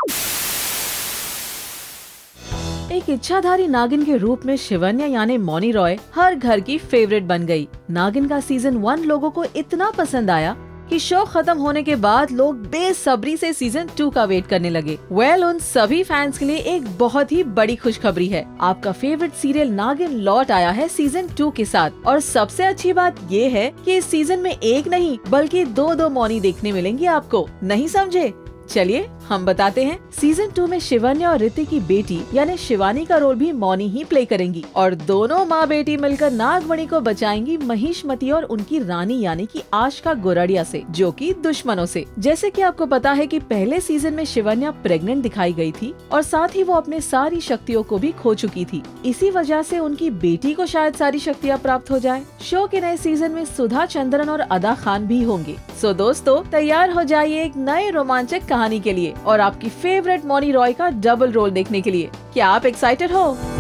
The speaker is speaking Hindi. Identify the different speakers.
Speaker 1: एक इच्छाधारी नागिन के रूप में शिवन्या यानी मौनी रॉय हर घर की फेवरेट बन गई। नागिन का सीजन 1 लोगों को इतना पसंद आया कि शो खत्म होने के बाद लोग बेसब्री से सीजन 2 का वेट करने लगे। उन सभी फैंस के लिए एक बहुत ही बड़ी खुशखबरी है। आपका फेवरेट सीरियल नागिन लौट आया है सीजन 2 के साथ। और सबसे अच्छी बात ये है कि इस सीजन में एक नहीं बल्कि दो मौनी देखने मिलेंगी आपको। नहीं समझे? चलिए हम बताते हैं। सीजन 2 में शिवन्या और ऋतिक की बेटी यानी शिवानी का रोल भी मौनी ही प्ले करेंगी और दोनों माँ बेटी मिलकर नागमणि को बचाएंगी महिष्मती और उनकी रानी यानी कि आशका गोरडिया से, जो कि दुश्मनों से। जैसे कि आपको पता है कि पहले सीजन में शिवन्या प्रेग्नेंट दिखाई गई थी और साथ ही वो अपने सारी शक्तियों को भी खो चुकी थी। इसी वजह से उनकी बेटी को शायद सारी शक्तियाँ प्राप्त हो जाए। शो के नए सीजन में सुधा चंद्रन और अदा खान भी होंगे। सो दोस्तों, तैयार हो जाइए एक नए रोमांचक कहानी के लिए और आपकी फेवरेट मौनी रॉय का डबल रोल देखने के लिए। क्या आप एक्साइटेड हो?